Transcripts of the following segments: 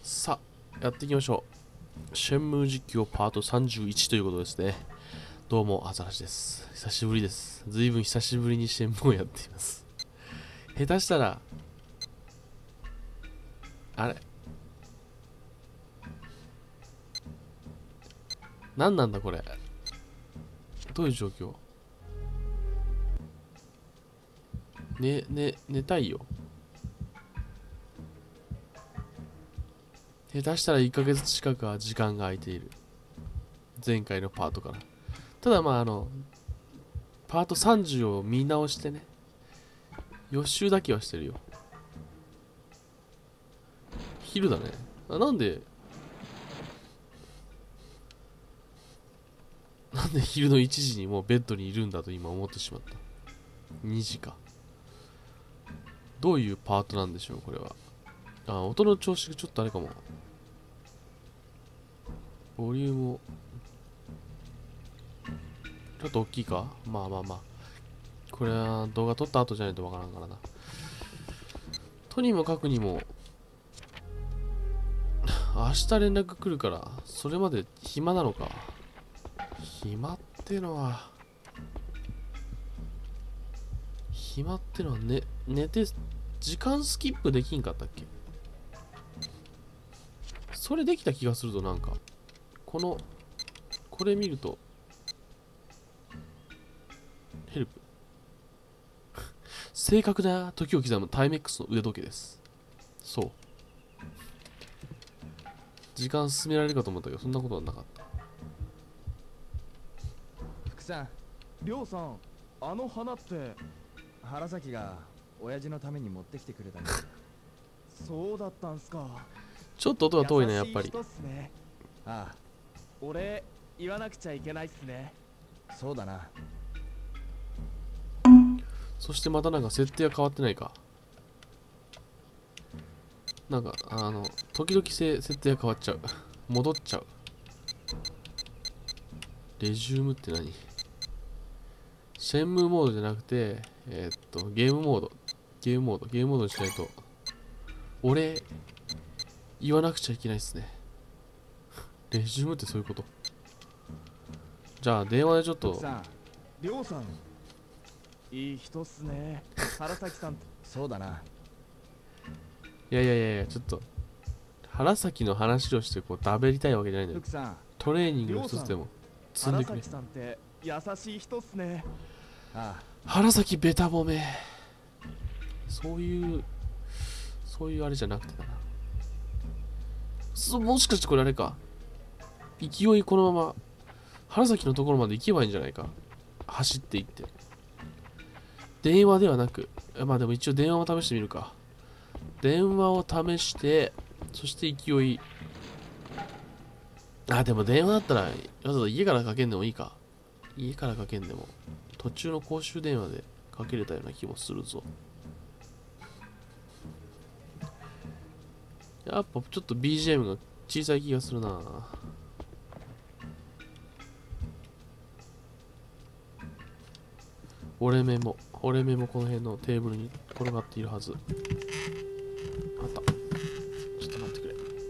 さあ、やっていきましょう。シェンムー実況パート31ということですね。どうも、アザラシです。久しぶりです。ずいぶん久しぶりにシェンムーをやっています。下手したら、あれ何なんだこれ。どういう状況？寝たいよ。下手したら1ヶ月近くは時間が空いている。前回のパートから。ただパート30を見直してね、予習だけはしてるよ。昼だね。なんで昼の1時にもうベッドにいるんだと今思ってしまった。2時か。どういうパートなんでしょうこれは。音の調子がちょっとあれかも。ボリュームをちょっと大きいか。まあこれは動画撮った後じゃないとわからんからな。とにもかくにも明日連絡来るからそれまで暇なのか。暇ってのは寝て時間スキップできんかったっけ。それできた気がするとなんかこれ見るとヘルプ正確な時を刻むタイメックスの腕時計です。そう時間進められるかと思ったけどそんなことはなかった。 福さん、りょうさん、あの花って原崎が親父のために持ってきてくれたんです。そうだったんすか。 ちょっと音が遠いねやっぱり。 ね、ああ、俺言わなくちゃいけないっすね。そうだな。 そしてまたなんか設定は変わってないか。なんか時々設定が変わっちゃう。戻っちゃう。レジュームって何？シェンムーモードじゃなくてゲームモードにしないと俺言わなくちゃいけないっすね。レジュームってそういうこと。じゃあ電話でちょっと。 りょうさんいい人っすね。原崎さんそうだな。 いやちょっと原崎の話をしてこう食べりたいわけじゃないんだよ。トレーニングの一つでも積んでくれ。 原崎さんって優しい人っすね。 ああ、原崎ベタ褒め。そういうあれじゃなくてだな。もしかしてこれあれか、勢いこのまま原崎のところまで行けばいいんじゃないか。走っていって電話ではなく、まあでも一応電話を試してみるか。電話を試して、そして勢い。でも電話だったらわざわざ家からかけんでもいいか。家からかけんでも途中の公衆電話でかけれたような気もするぞ。やっぱちょっと BGM が小さい気がするな。折れ目もこの辺のテーブルに転がっているはず。あった。ちょっと待ってく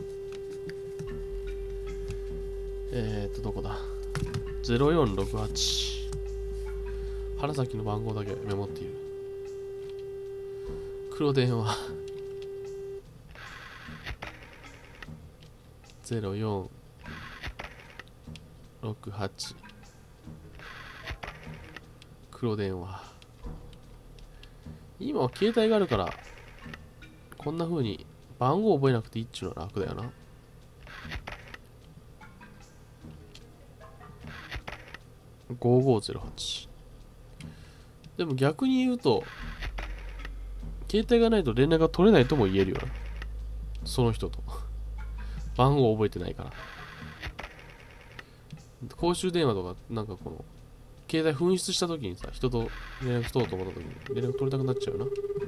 れ。どこだ。0468。原崎の番号だけメモっている。黒電話0468。黒電話。今は携帯があるからこんな風に番号覚えなくていいっちゅうのは楽だよな。5508。でも逆に言うと携帯がないと連絡が取れないとも言えるよな。その人と番号覚えてないから。公衆電話とかなんかこの携帯紛失した時にさ、人と連絡取ろうと思った時に連絡取りたくなっちゃうな。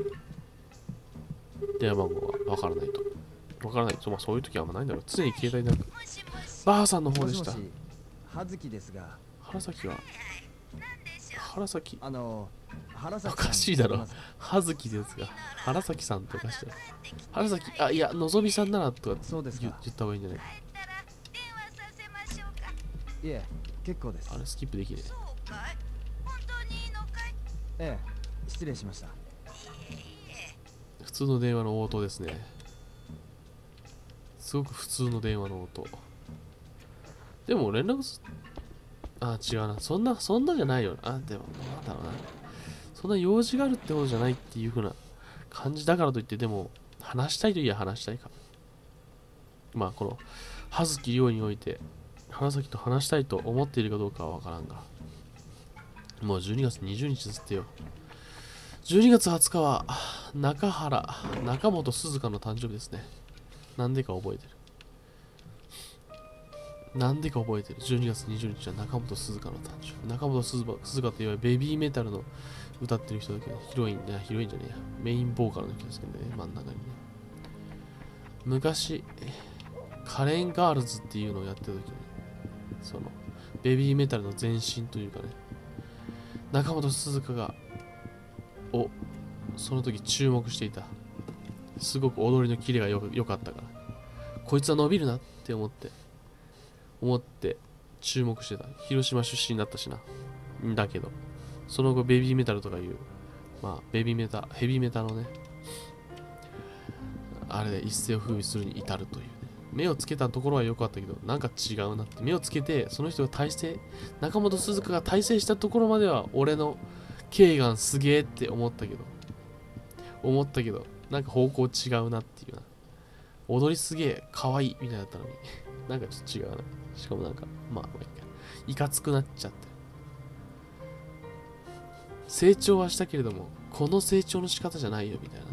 電話番号がわからないと。まあそういう時はあんまないんだろう。常に携帯なく。ばあさんの方でした。 葉月ですが。 原崎は原崎。 原崎おかしいだろ知ってますか。 葉月ですが。原崎さんっておかしいだろ。原崎、あ、いや、のぞみさんならとかそうですか。 言った方がいいんじゃない？ いえ、結構ですあ。れ、スキップできねええ、失礼しました。 え。普通の電話の応答ですね。すごく普通の電話の音。でも連絡す、あ、違うな。そんなじゃないよ。あ、でも、なんだろうな。そんな用事があるってことじゃないっていう風な感じだからといって、でも、話したいといえば話したいか。まあ、この、葉月亮において、花咲と話したいと思っているかどうかはわからんが。もう12月20日ですってよ。12月20日は、中本鈴鹿の誕生日ですね。なんでか覚えてる。12月20日は中本鈴鹿の誕生日。中本鈴鹿といえばベビーメタルの歌ってる人だけど、ヒロインじゃねえや。メインボーカルの人ですけどね、真ん中にね。昔、カレンガールズっていうのをやってた時に、その、ベビーメタルの前身というかね、中本鈴鹿その時注目していた。すごく踊りのキレが良かったから、こいつは伸びるなって思って注目してた。広島出身だったしな。だけど、その後ベビーメタルとかいう、まあ、ヘビーメタのね、あれで一世を風靡するに至るというね。目をつけたところは良かったけど、なんか違うなって。目をつけて、その人が中本鈴鹿が大成したところまでは、俺のケイガンすげえって思ったけど、なんか方向違うなっていうな。踊りすげえ、可愛いみたいだったのに、なんかちょっと違うな。しかもなんか、まあ、いかつくなっちゃって。成長はしたけれども、この成長の仕方じゃないよみたいな。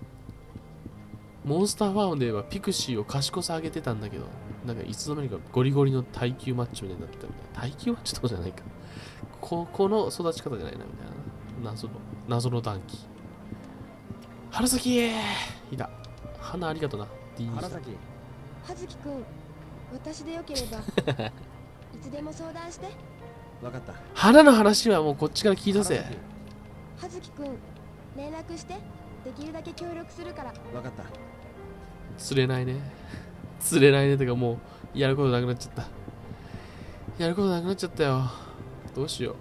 モンスターファームで言えばピクシーを賢さ上げてたんだけど、なんかいつの間にかゴリゴリの耐久マッチみたいになってたみたいな。耐久マッチとかじゃないか。この育ち方じゃないなみたいな。謎の暖気。原崎いた。花ありがとな。 原崎。 葉月くん、私でよければいつでも相談して。 わかった。 花の話はもうこっちから聞いたぜ。 葉月くん、連絡して。できるだけ協力するから。 わかった。 釣れないねとか、もうやることなくなっちゃったよ。どうしよ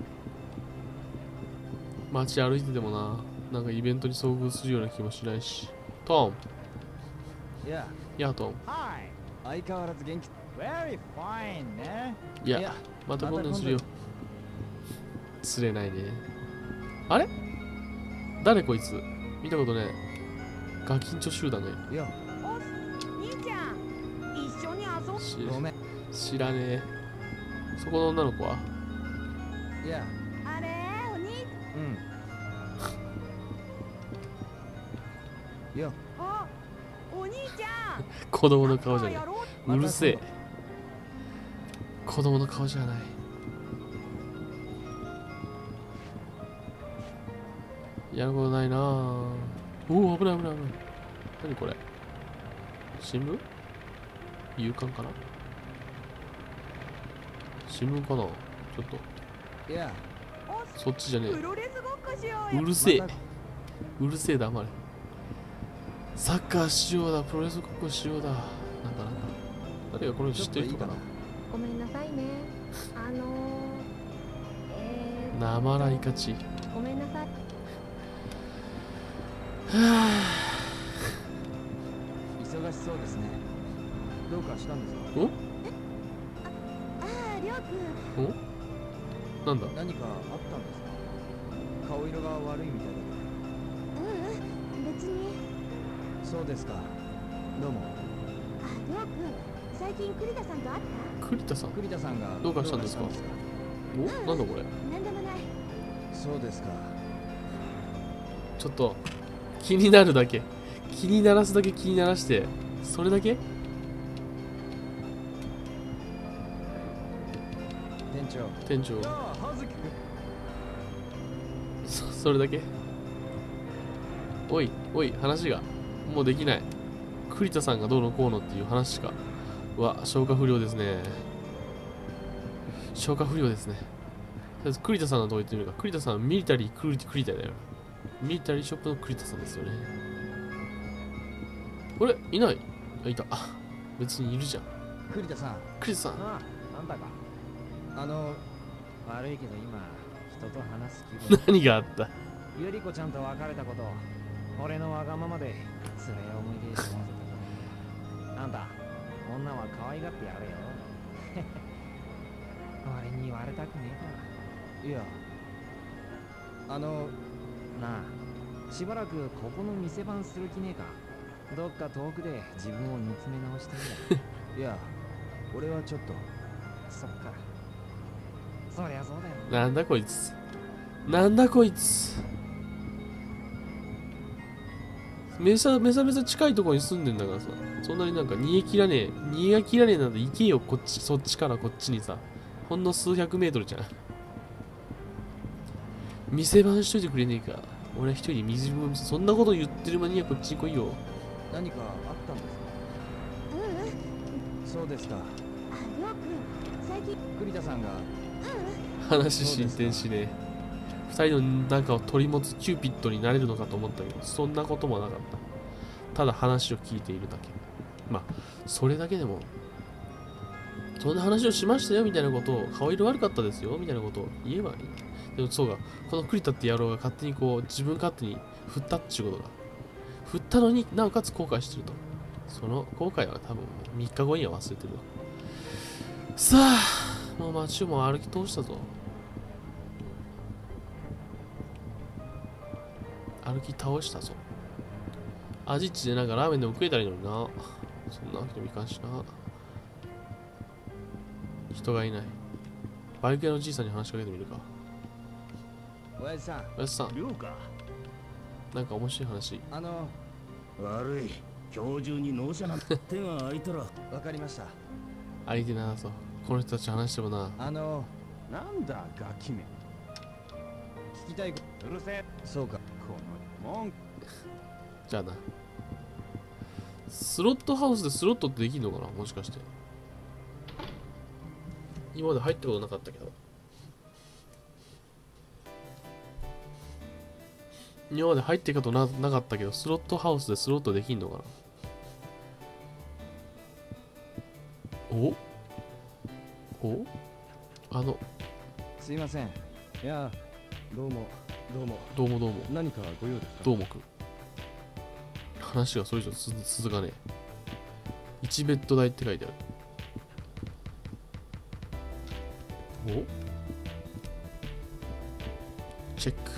う。街歩いててもな、なんかイベントに遭遇するような気もしないし。トいやトン。 相変わらず元気。Very fine ね。 いや、また今度にするよ。釣れないね。あれ誰こいつ、見たことねえ。ガキンチョ集団がいる。 いや、 兄ちゃん、一緒に遊ぶ。 ごめん。 知らねえ。そこの女の子は？ いや、 あれお兄。 いや、 あ、お兄ちゃん。 子供の顔じゃねえ。うるせえ。 ま子供の顔じゃない。やることないなぁ。おお、危ない。何これ、新聞？夕刊かな？新聞かな？ちょっと。 いや、 そっちじゃねプロレスごっこしようえ。 よ。 うるせえ。 またうるせえ、黙れ。サッカーしようだ、プロレスごっこしようだ。なんか。誰がこれを知ってる人かな？ ごめんなさいね。 なまらいかち。 ごめんなさい。 忙しそうですね。どうかしたんですか？ ああ、りょうくん。 なんだ？ 何かあったんですか？顔色が悪いみたいだ別に。 けど。そうですか。どうも。 あ、りょうくん、最近栗田さんと会った？ 栗田さん。 栗田さんがどうかしたんですか？お、なんだこれ。 なんでもない。 そうですか。 ちょっと気になるだけ、気にならすだけ気にならして、それだけ？店長。それだけ？おい、話がもうできない。栗田さんがどうのこうのっていう話しか。消化不良ですね。 りあえず栗田さんのとこ行ってみるか。栗田さんはミリタリー栗田だよ。ミリタリーショップの栗田さんですよね。あれいない。あ、いた。あ、別にいるじゃん。 栗田さん。 栗田さん。 ああ、なんだか。悪いけど今、人と話す気分。 何があった？ ゆり子ちゃんと別れたこと、俺のわがままで、つらい思い出しませた。あんた、女は可愛がってやれよ。俺に言われたくねえいや、 か。なあ、しばらくここの店番する気ねえか。どっか遠くで自分を見つめ直してみろ。 いや、俺はちょっと。 そっか。そりゃそうだよ。 なんだこいつ。なんだこいつ。めちゃめちゃ近いところに住んでんだからさ。そんなになんか逃げ切らねえなんて行けよ、こっち、そっちからこっちにさ。ほんの数百メートルじゃん。店番しといてくれねえか。俺は一人で水分、そんなこと言ってる間にはこっちに来いよ。 何かあったんですか？そうですか。 あ、りょうくん、最近栗田さんが。 話進展しねえ。二人の仲を取り持つキューピッドになれるのかと思ったけど、そんなこともなかった。ただ話を聞いているだけ。まあ、それだけでも、そんな話をしましたよみたいなことを、顔色悪かったですよみたいなことを言えばいい。でもそうか、この栗田って野郎が勝手にこう、自分勝手に振ったっていうことが。振ったのになおかつ後悔してると。その後悔は多分3日後には忘れてるわ。さあ、もう街をも歩き通したぞ。歩き倒したぞ。アジッチでなんかラーメンでも食えたらいいのにな。そんなわけにもいかんしな。人がいない。バイク屋のじいさんに話しかけてみるか。 親父さん。 おやすさん、 了か。 なんか面白い話。 悪い。今日中に納車なんて手が空いたら。 わかりました。 相手なさそう。この人たち話してもな。 なんだガキめ。 聞きたい。 うるせえ。 そうか。 この文句。 じゃあな。スロットハウスでスロットってできんのかな、もしかして。今まで入ったことなかったけど。今まで入ってことなかったけど、スロットハウスでスロットできんのかな。おすいません。いや、どうも。 どうも何かご用ですか？ どうもくん。話がそれ以上続かねえ。1ベッド代って書いてある。チェック。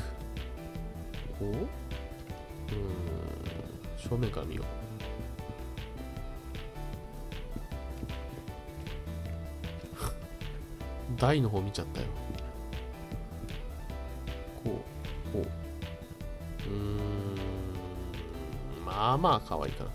正面から見よう。台の方見ちゃったよ。こう。まあまあ可愛いから。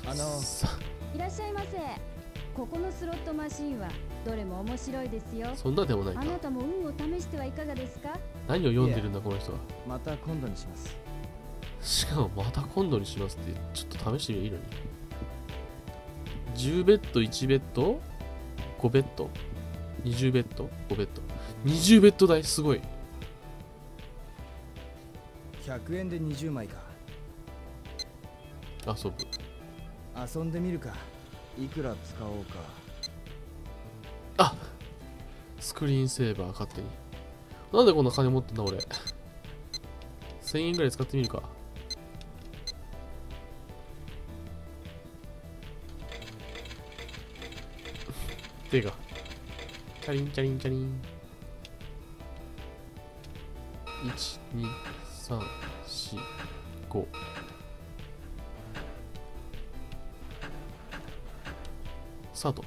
さいらっしゃいませ。ここのスロットマシンはどれも面白いですよ。 そんなでもないか。 あなたも運を試してはいかがですか？ 何を読んでるんだこの人は。 また今度にします。 しかもまた今度にしますってちょっと試してみるのに。10ベッド1ベッド5ベッド20ベッド5ベッド20ベッド代すごい。 100円で20枚か。 遊ぶ。 遊んでみるか。いくら使おうか。 あ、スクリーンセーバー勝手に。なんでこんな金持ってんだ俺。1000円ぐらい使ってみるか。手がチャリンチャリンチャリン。1、2、3、4、5。スタート。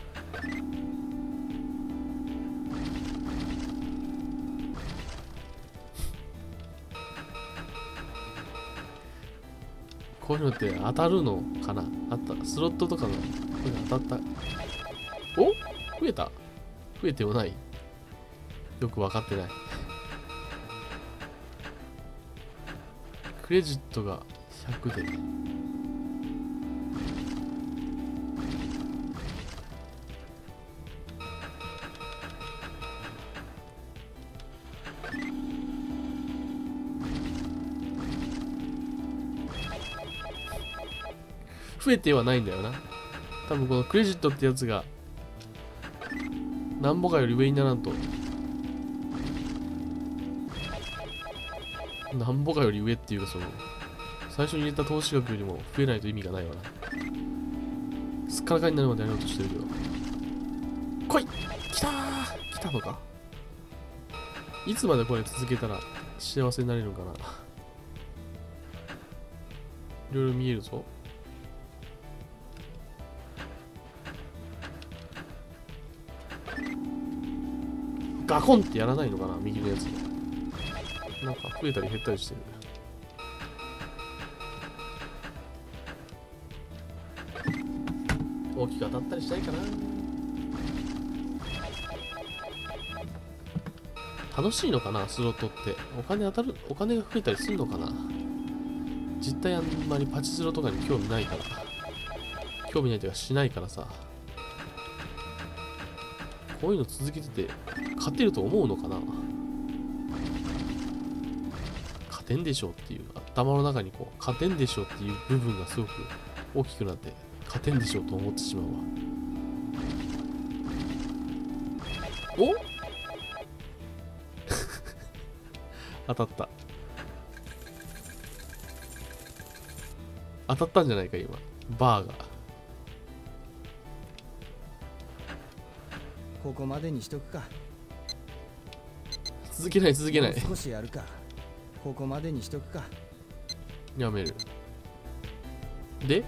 こういうのって当たるのかな。あった。スロットとかのこれ当たった。お、増えた。増えてもない。よく分かってない。クレジットが100で。 増えてはないんだよな。多分このクレジットってやつがなんぼかより上にならんと、なんぼかより上っていうか、その最初に入れた投資額よりも増えないと意味がないわな。すっからかになるまでやろうとしてるけど。来い、来たー、来たのか。いつまでこれ続けたら幸せになれるのかな。いろいろ見えるぞ。ガコンってやらないのかな、右のやつ。なんか増えたり減ったりしてる。大きく当たったりしたいかな。楽しいのかな、スロットって。お金当たる、お金が増えたりするのかな。実態あんまりパチスロとかに興味ないから。興味ないというかしないからさ。こういうの続けてて勝てると思うのかな。勝てんでしょうっていう、頭の中にこう勝てんでしょうっていう部分がすごく大きくなって勝てんでしょうと思ってしまうわ。お当たった。当たったんじゃないか今、バーが。 ここまでにしとくか。 続けない続けない。 少しやるか。ここまでにしとくか。 やめる。で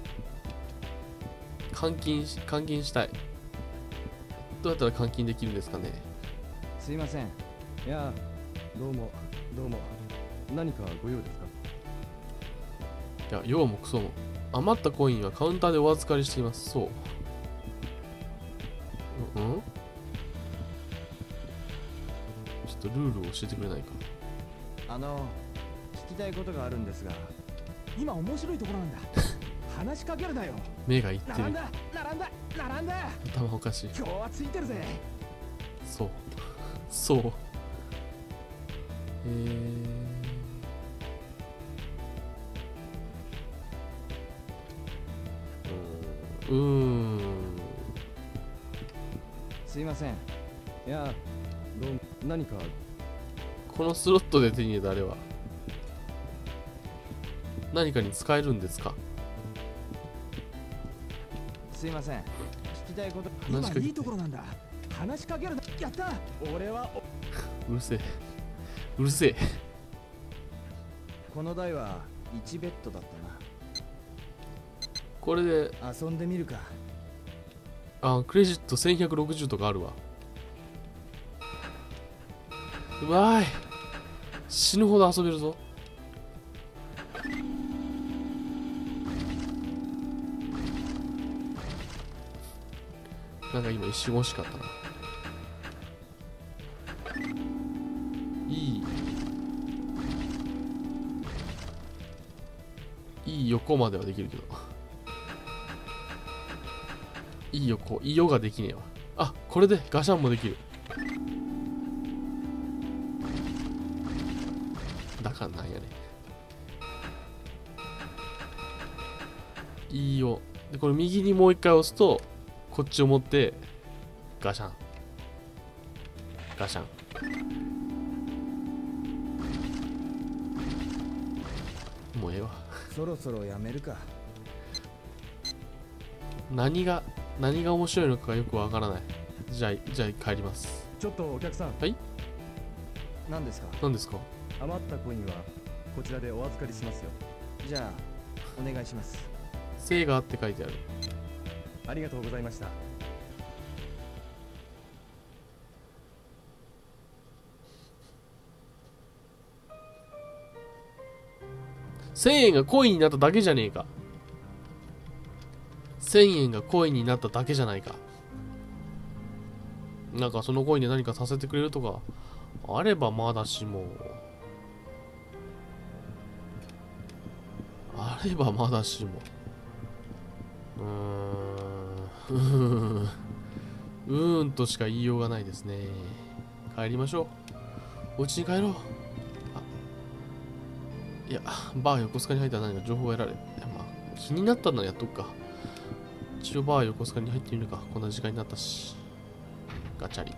換金したい。どうやったら換金できるんですかね。 すいません。いや、どうも何かご用ですか。 いや、用もクソも。余ったコインはカウンターでお預かりしています。そう。ちょっとルールを教えてくれないか。 聞きたいことがあるんですが。今面白いところなんだ。話しかけるなよ。 目がいってる。 並んだ。 頭おかしい。 今日はついてるぜ。 そう。 すいません。いや、どう何か。 このスロットで手に入れたあれは何かに使えるんですか。 すいません。聞きたいこと。 話しかけて今いいところなんだ。話しかけるな。やった。俺はうるせえうるせえ。 この台は1ベッドだったこれでな。遊んでみるか。 クレジット1160とかあるわ。うわーい、死ぬほど遊べるぞ。なんか今一瞬惜しかったな。いい横まではできるけど、いい横ができねえわ。あ、これでガシャンもできる。だからなんやね。いいよ。でこれ右にもう一回押すとこっちを持ってガシャンガシャン。もうええわ。 そろそろやめるか。 何が面白いのかがよくわからない。じゃあ帰ります。 ちょっとお客さん。 はい。 何ですか。 何ですか。 余ったコインはこちらでお預かりしますよ。じゃあお願いします。 セガって書いてある。 ありがとうございました。 1000円がコインになっただけじゃねえか。1000円がコインになっただけじゃないか。なんかそのコインで何かさせてくれるとかあればまだしも。あればまだしも。としか言いようがないですね。帰りましょう。お家に帰ろう。いや、バー横須賀に入ったら何か情報が得られる。まあ、 気になったのはやっとくか。一応バー横須賀に入ってみるか。こんな時間になったし。ガチャリ。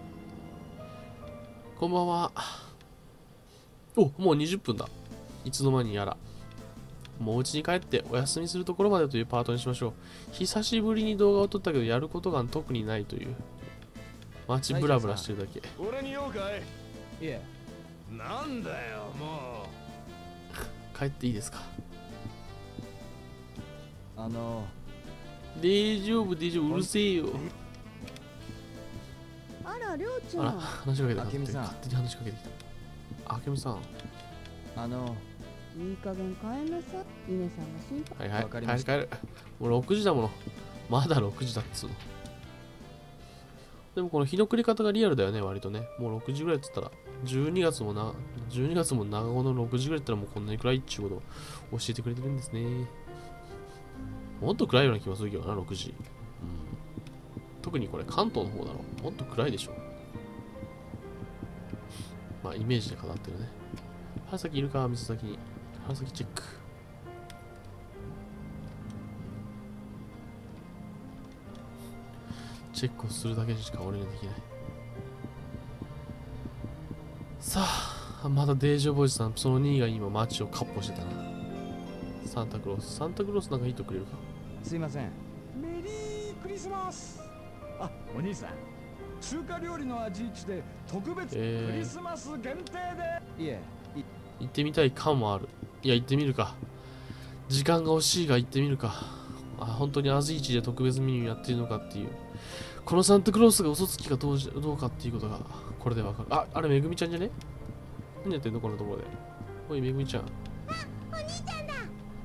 こんばんは。お、もう20分だ。いつの間にやら。もう家に帰ってお休みするところまでというパートにしましょう。久しぶりに動画を撮ったけどやることが特にないという。街ブラブラしてるだけ。 俺に用かい？いえ。 なんだよも帰っていいですか？大丈夫、うるせえよ。 あら、りょうちゃあら、 ん。 話しかけてきた。 あけみさん勝手に話しかけてきた。あけみさん。 いい加減帰んなさい。イネさんが心配。 はいはい、 わかりました帰る。もう6時だもの。まだ6時だっつうの。でもこの日の暮れ方がリアルだよね、割とね。もう6時ぐらいって言ったら、12月も長後の6時ぐらいって言ったらもうこんなに暗いっちゅうことを教えてくれてるんですね。もっと暗いような気もするけどな、6時。特にこれ関東の方だろ。もっと暗いでしょ。まあイメージで語ってるね。春先いるか、水先に。春先チェック。チェックをするだけしか俺にはできない。さあ、まだデージョボーイズさん、その2位が今街をカッポしてたな。サンタクロースなんかヒットくれるか。 すいません。メリークリスマス。あ、お兄さん。中華料理の味一で特別クリスマス限定で。いえ、 行ってみたい感もある。いや、行ってみるか。時間が惜しいが行ってみるか。あ、本当にアズイチで特別メニューやってるのかっていう。このサンタクロースが嘘つきかどうかっていうことがこれでわかる。あれめぐみちゃんじゃね？何やってんのこんなところで。おいめぐみちゃん。 お兄ちゃんだ。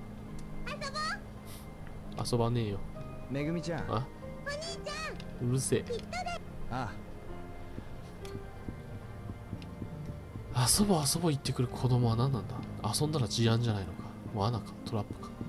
遊ばねえよ。 めぐみちゃん。 あ、 お兄ちゃん。 うるせえ。 あ、 遊ぼう言ってくる子供は何なんだ。遊んだら事案じゃないのか。罠かトラップか。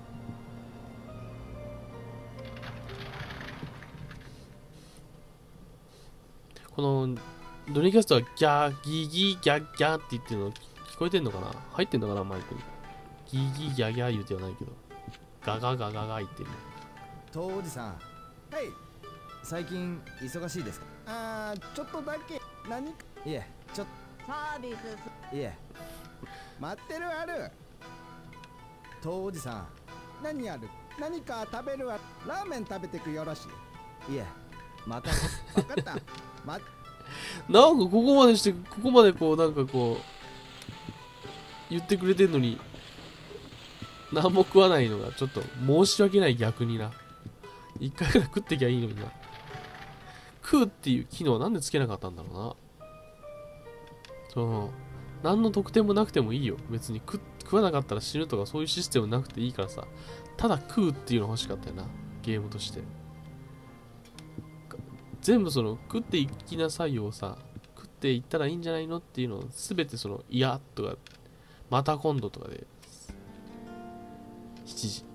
このドリキャストはギャーギーギーギャッギャーって言ってるの聞こえてんのかな？入ってんのかなマイクに。ギーギーギャーギャー言うてはないけどガガガガガ言ってるね。 とおじさん。はい。最近忙しいですか？ちょっとだけ何か。いえ、ちょっとサービスいえ。待ってるある。とおじさん。何ある？何か食べるわ。ラーメン食べてくよろしい。いえ。またわかった。 なんかここまでしてここまでこうなんかこう言ってくれてんのに何も食わないのがちょっと申し訳ない。逆にな一回ぐらい食ってきゃいいのにな。食うっていう機能なんでつけなかったんだろうな。その何の特典もなくてもいいよ別に。食わなかったら死ぬとかそういうシステムなくていいからさ、ただ食うっていうの欲しかったよなゲームとして。全部その食っていきなさいをさ、食っていったらいいんじゃないのっていうのを全てそのいやとかまた今度とかで7時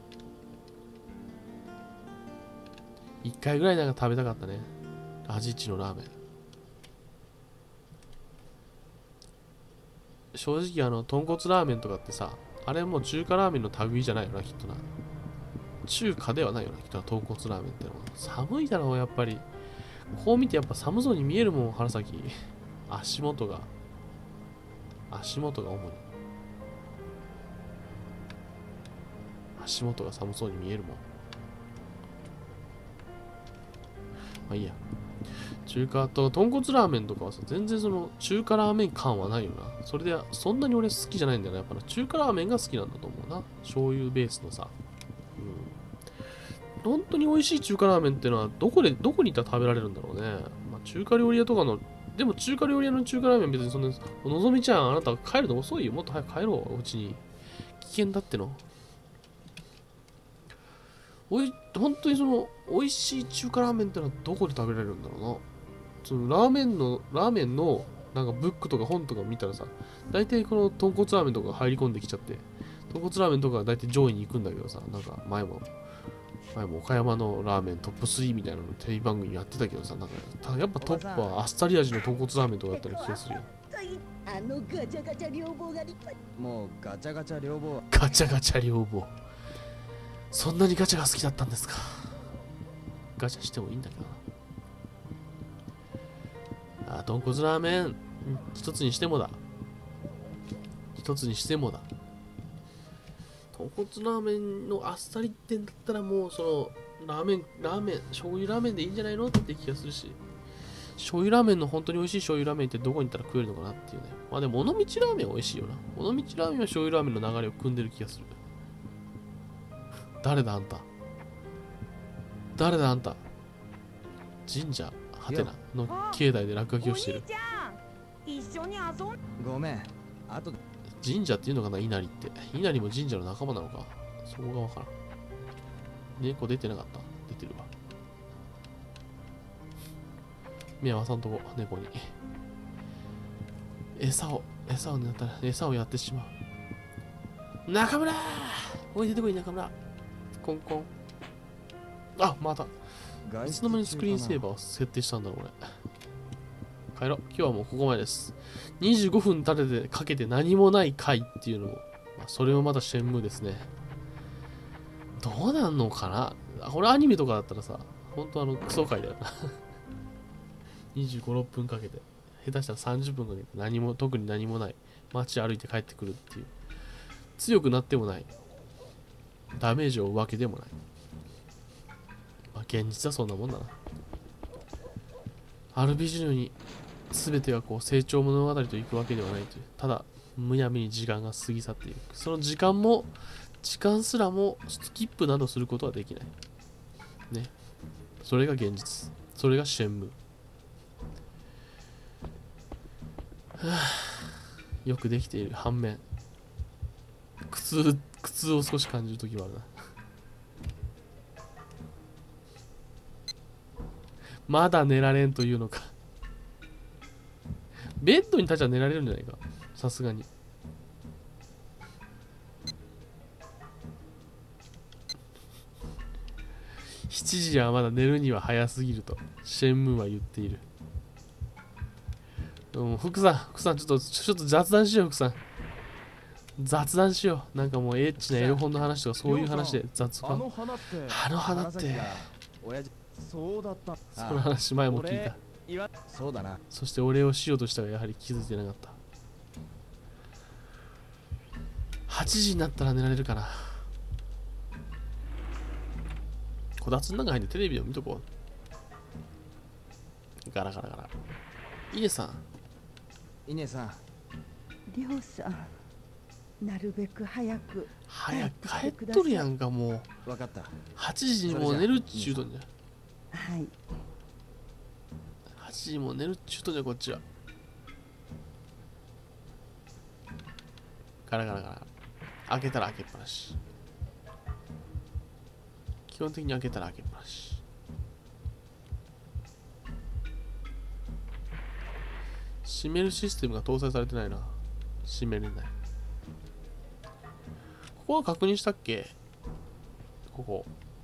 1回ぐらいなんか食べたかったね。味一のラーメン。正直豚骨ラーメンとかってさ、あれもう中華ラーメンの類じゃないよなきっとな。中華ではないよなきっとな豚骨ラーメンってのは。寒いだろうやっぱり。こう見てやっぱ寒そうに見えるもん春先。足元が主に足元が寒そうに見えるもん。まあいいや。中華と豚骨ラーメンとかはさ、全然その中華ラーメン感はないよな。それでそんなに俺好きじゃないんだよな。やっぱ中華ラーメンが好きなんだと思うな。醤油ベースのさ。本当に美味しい中華ラーメンってのはどこに行ったら食べられるんだろうね。まあ、中華料理屋とかの、でも中華料理屋の中華ラーメン別にそんな、のぞみちゃんあなた帰るの遅いよ。もっと早く帰ろう、うちに。危険だっての。本当にその、美味しい中華ラーメンってのはどこで食べられるんだろうな。そのラーメンの、なんかブックとか本とか見たらさ、大体この豚骨ラーメンとか入り込んできちゃって、豚骨ラーメンとかが大体上位に行くんだけどさ、なんか前も岡山のラーメントップ3みたいなのテレビ番組やってたけどさ、なんかやっぱトップはあっさり味の豚骨ラーメンとかだったら気がするよ。 ガチャガチャ両方が立派。 もうガチャガチャ両方。 ガチャガチャ両方。 そんなにガチャが好きだったんですか。ガチャしてもいいんだけどな。あ、豚骨ラーメン、一つにしてもだ。一つにしてもだ。豚骨ラーメンのあっさりってんだったらもうそのラーメン、醤油ラーメンでいいんじゃないのって気がするし。醤油ラーメンの本当に美味しい醤油ラーメンってどこに行ったら食えるのかなっていうね。まあでも、尾道ラーメンは美味しいよな。尾道ラーメンは醤油ラーメンの流れを組んでる気がする。誰だあんた。誰だあんた。神社、はてなの境内で落書きをしてる。 ごめん。あと神社っていうのかな、稲荷って。稲荷も神社の仲間なのか。そこがわからん。猫出てなかった。出てるわ。目合わさんとこ、猫に。餌を狙ったら、餌をやってしまう。中村おい出てこい、中村。コンコン。あ、また。いつの間にスクリーンセーバーを設定したんだろう、俺。帰ろう。今日はもうここまでです。25分かけて何もない回っていうのも、まあ、それもまたシェンムーですね。どうなんのかな。これアニメとかだったらさ、ほんとクソ回だよな。25、6分かけて。下手したら30分かけて特に何もない。街歩いて帰ってくるっていう。強くなってもない。ダメージを負うわけでもない。まあ、現実はそんなもんだな。RPG のように全てがこう成長物語といくわけではないという。ただ、むやみに時間が過ぎ去っていく。その時間すらもスキップなどすることはできない。ね。それが現実。それがシェンムー。よくできている反面、苦痛を少し感じるときはあるな。まだ寝られんというのか。ベッドに立ちゃ寝られるんじゃないか。さすがに。7時はまだ寝るには早すぎるとシェンムーは言っている。福さんちょっと雑談しよう。福さん雑談しよう。なんかもうエッチなエロ本の話とかそういう話で雑談。あの花ってそうだった。 その話前も聞いた。 そうだな。 そしてお礼をしようとしたがやはり気づいてなかった。8時になったら寝られるかな。こたつの中入ってテレビでも見とこう。ガラガラガラ。稲さん。 稲さん。 りょうさん、なるべく早く帰っとるやんか。もう分かった。 8時にもう寝るっちゅうとんじゃ。 はい。 8時にもう寝るっちゅうとんじゃ。こっちはガラガラガラ。開けたら開けっぱなし。基本的に開けたら開けっぱなし。閉めるシステムが搭載されてないな。閉めれない。ここは確認したっけ。ここ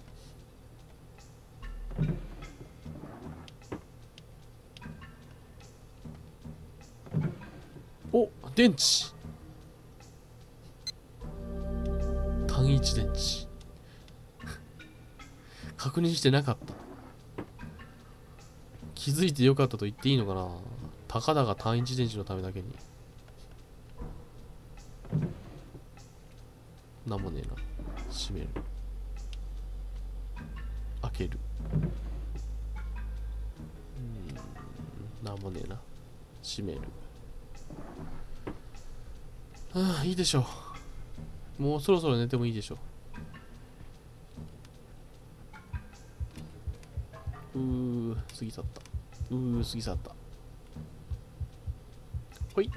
お、電池。単一電池。確認してなかった。気づいてよかったと言っていいのかな。たかだが単一電池のためだけに。なんもねえな。閉める。開ける。なんもねえな。閉める。はあ、いいでしょう。もうそろそろ寝てもいいでしょう。過ぎ去った。過ぎ去った。ほい。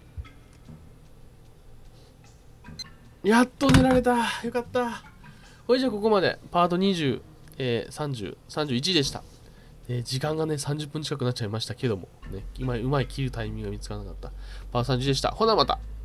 やっと寝られた。よかった。ほいじゃあここまで。パート20、30、31でした。時間がね、30分近くなっちゃいましたけども、ね、今うまい切るタイミングが見つからなかった。パート30でした。ほなまた。